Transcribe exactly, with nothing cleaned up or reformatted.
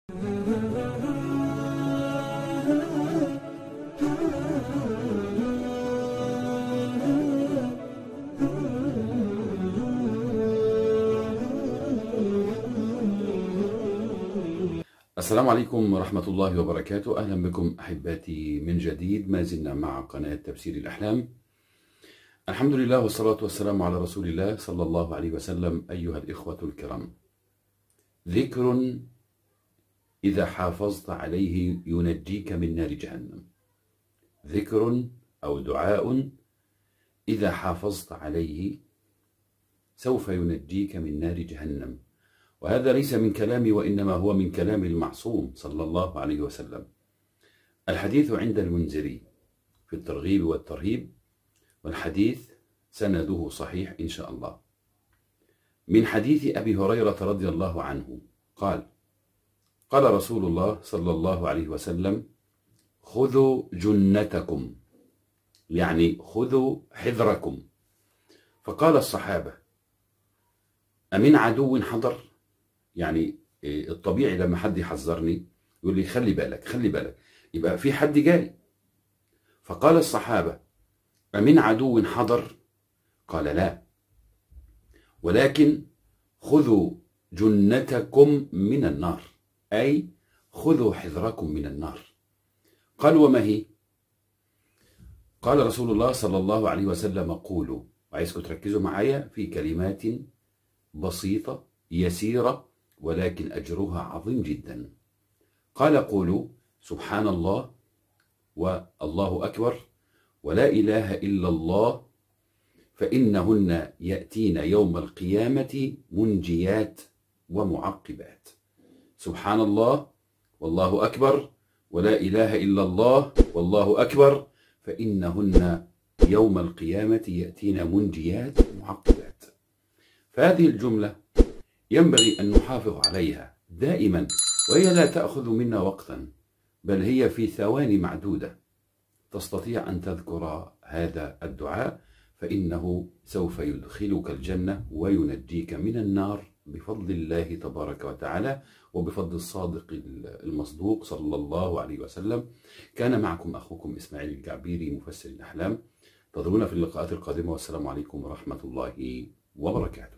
السلام عليكم ورحمة الله وبركاته. أهلا بكم أحباتي من جديد. ما زلنا مع قناة تفسير الأحلام. الحمد لله والصلاة والسلام على رسول الله صلى الله عليه وسلم. أيها الإخوة الكرام، ذكر إذا حافظت عليه ينجيك من نار جهنم. ذكر أو دعاء إذا حافظت عليه سوف ينجيك من نار جهنم. وهذا ليس من كلامي وإنما هو من كلام المعصوم صلى الله عليه وسلم. الحديث عند المنذري في الترغيب والترهيب، والحديث سنده صحيح إن شاء الله. من حديث أبي هريرة رضي الله عنه قال: قال رسول الله صلى الله عليه وسلم: خذوا جنتكم، يعني خذوا حذركم. فقال الصحابة: أمن عدو حضر؟ يعني الطبيعي لما حد يحذرني يقول لي خلي بالك خلي بالك، يبقى في حد جاي. فقال الصحابة: أمن عدو حضر؟ قال: لا، ولكن خذوا جنتكم من النار، أي خذوا حذركم من النار. قال: وما هي؟ قال رسول الله صلى الله عليه وسلم: قولوا، وعايزكم تركزوا معايا في كلمات بسيطة يسيرة ولكن أجرها عظيم جدا. قال: قولوا سبحان الله والله أكبر ولا إله إلا الله، فإنهن يأتين يوم القيامة منجيات ومعقبات. سبحان الله والله أكبر ولا إله إلا الله والله أكبر، فإنهن يوم القيامة يأتين منجيات ومعقبات. فهذه الجملة ينبغي أن نحافظ عليها دائما، وهي لا تأخذ منا وقتا، بل هي في ثواني معدودة تستطيع أن تذكر هذا الدعاء، فإنه سوف يدخلك الجنة وينجيك من النار بفضل الله تبارك وتعالى وبفضل الصادق المصدوق صلى الله عليه وسلم. كان معكم أخوكم إسماعيل الكعبيري مفسر الأحلام. انتظرونا في اللقاءات القادمة، والسلام عليكم ورحمة الله وبركاته.